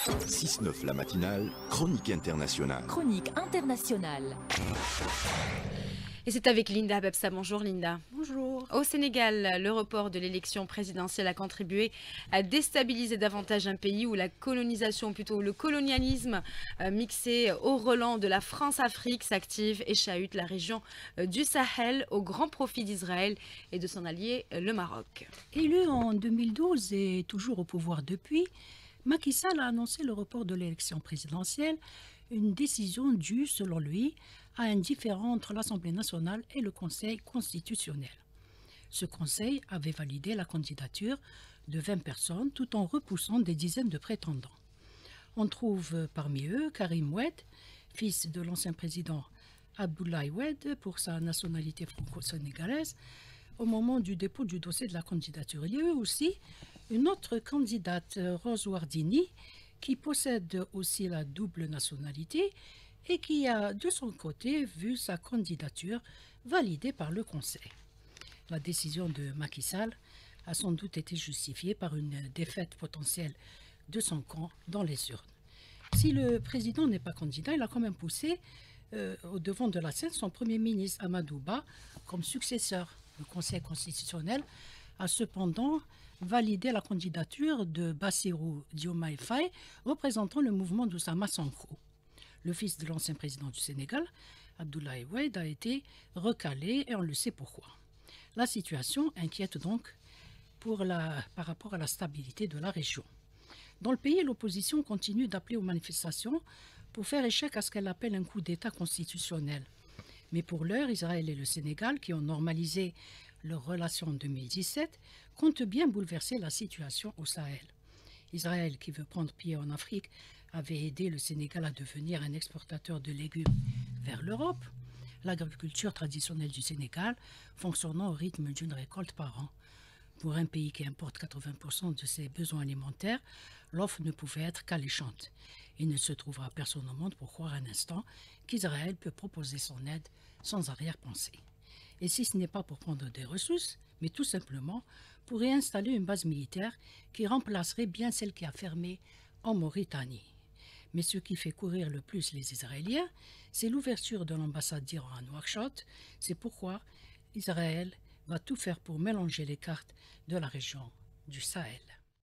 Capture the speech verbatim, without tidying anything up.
six neuf la matinale, chronique internationale. Chronique internationale. Et c'est avec Linda Babsa. Bonjour Linda. Bonjour. Au Sénégal, le report de l'élection présidentielle a contribué à déstabiliser davantage un pays où la colonisation, ou plutôt le colonialisme euh, mixé au relent de la France-Afrique s'active et chahute la région euh, du Sahel au grand profit d'Israël et de son allié euh, le Maroc. Élu en deux mille douze et toujours au pouvoir depuis, Macky Sall a annoncé le report de l'élection présidentielle, une décision due, selon lui, à un différend entre l'Assemblée nationale et le Conseil constitutionnel. Ce Conseil avait validé la candidature de vingt personnes tout en repoussant des dizaines de prétendants. On trouve parmi eux Karim Oued, fils de l'ancien président Abdoulaye Oued pour sa nationalité franco-sénégalaise, au moment du dépôt du dossier de la candidature. Il y a eu aussi une autre candidate, Rose Wardini, qui possède aussi la double nationalité et qui a de son côté vu sa candidature validée par le Conseil. La décision de Macky Sall a sans doute été justifiée par une défaite potentielle de son camp dans les urnes. Si le président n'est pas candidat, il a quand même poussé euh, au devant de la scène son premier ministre Amadou Ba comme successeur. Le Conseil constitutionnel a cependant validé la candidature de Bassirou Diomaye Faye, représentant le mouvement d'Oussama Sonko. Le fils de l'ancien président du Sénégal, Abdoulaye Oued, a été recalé et on le sait pourquoi. La situation inquiète donc pour la, par rapport à la stabilité de la région. Dans le pays, l'opposition continue d'appeler aux manifestations pour faire échec à ce qu'elle appelle un coup d'État constitutionnel. Mais pour l'heure, Israël et le Sénégal, qui ont normalisé leurs relations en deux mille dix-sept, comptent bien bouleverser la situation au Sahel. Israël, qui veut prendre pied en Afrique, avait aidé le Sénégal à devenir un exportateur de légumes vers l'Europe. L'agriculture traditionnelle du Sénégal fonctionnant au rythme d'une récolte par an. Pour un pays qui importe quatre-vingts pour cent de ses besoins alimentaires, l'offre ne pouvait être qu'alléchante. Il ne se trouvera personne au monde pour croire un instant qu'Israël peut proposer son aide sans arrière-pensée. Et si ce n'est pas pour prendre des ressources, mais tout simplement pour réinstaller une base militaire qui remplacerait bien celle qui a fermé en Mauritanie. Mais ce qui fait courir le plus les Israéliens, c'est l'ouverture de l'ambassade d'Iran à Nouakchott. C'est pourquoi Israël va tout faire pour mélanger les cartes de la région du Sahel.